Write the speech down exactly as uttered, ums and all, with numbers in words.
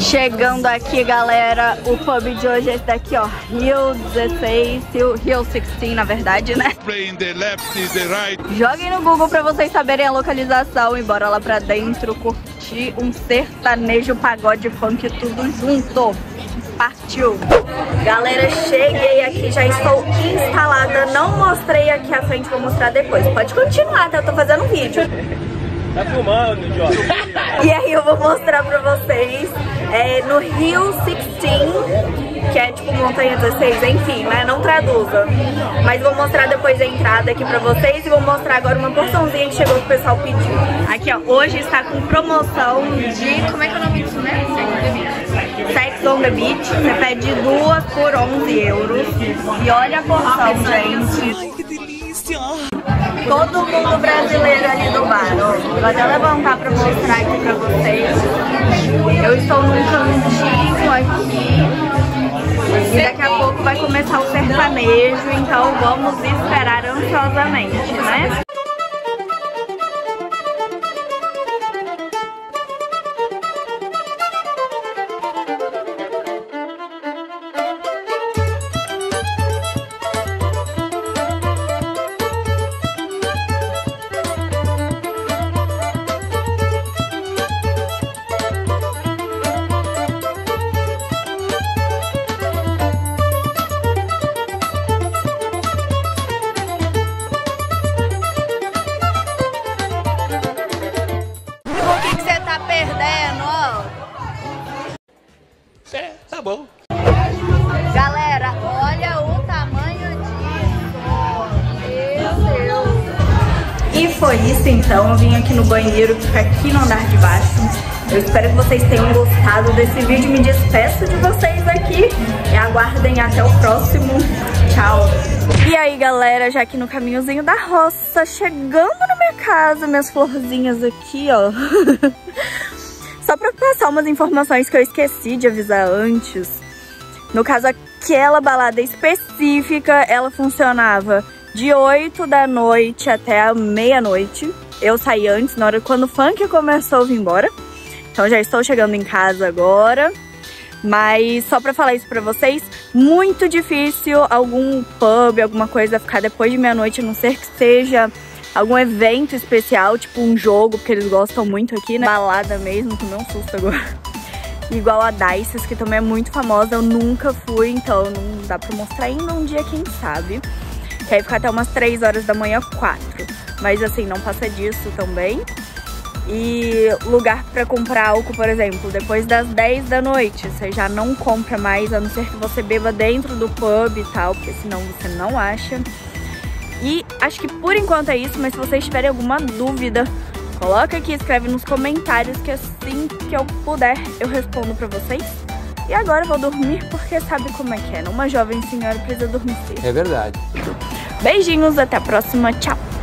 Chegando aqui, galera, o pub de hoje é esse daqui, ó, Rio dezesseis, Rio dezesseis, na verdade, né? Joguem no Google pra vocês saberem a localização e bora lá pra dentro curtir um sertanejo, pagode, funk, tudo junto. Partiu! Galera, cheguei aqui, já estou instalada, não mostrei aqui à frente, vou mostrar depois. Pode continuar, tá? Eu tô fazendo um vídeo. Tá filmando, Jorge. E aí eu vou mostrar pra vocês é, no Rio dezesseis, que é tipo Montanha dezesseis, enfim, né? Não traduza. Mas vou mostrar depois a entrada aqui pra vocês e vou mostrar agora uma porçãozinha que chegou que o pessoal pediu. Aqui, ó, hoje está com promoção de... Como é que é o nome disso, né? Sex on the Beach. Você pede duas por onze euros. E olha a porção, gente. Ai, que delícia! Todo mundo brasileiro ali no bar, ó. Vou até levantar pra mostrar aqui pra vocês. Eu estou num cantinho aqui. E daqui a pouco vai começar o sertanejo, então vamos esperar ansiosamente, né? É, tá bom. Galera, olha o tamanho disso. Meu Deus. E foi isso então. Eu vim aqui no banheiro, que fica aqui no andar de baixo. Eu espero que vocês tenham gostado desse vídeo. Me despeço de vocês aqui e aguardem até o próximo. Tchau. E aí, galera, já aqui no caminhozinho da roça, chegando na minha casa, minhas florzinhas aqui, ó. Só pra passar umas informações que eu esqueci de avisar antes. No caso, aquela balada específica, ela funcionava de oito da noite até a meia-noite. Eu saí antes, na hora quando o funk começou, eu vim embora. Então já estou chegando em casa agora. Mas só pra falar isso pra vocês, muito difícil algum pub, alguma coisa ficar depois de meia-noite, a não ser que seja algum evento especial, tipo um jogo, porque eles gostam muito aqui, né? Balada mesmo, tomei um susto agora. Igual a Dices, que também é muito famosa, eu nunca fui, então não dá pra mostrar ainda um dia, quem sabe. Que aí fica até umas três horas da manhã, quatro. Mas assim, não passa disso também. E lugar pra comprar álcool, por exemplo, depois das dez da noite, você já não compra mais, a não ser que você beba dentro do pub e tal, porque senão você não acha. E acho que por enquanto é isso, mas se vocês tiverem alguma dúvida, coloca aqui, escreve nos comentários, que assim que eu puder eu respondo pra vocês. E agora eu vou dormir, porque sabe como é que é, né? Uma jovem senhora precisa dormir cedo. É verdade. Beijinhos, até a próxima, tchau!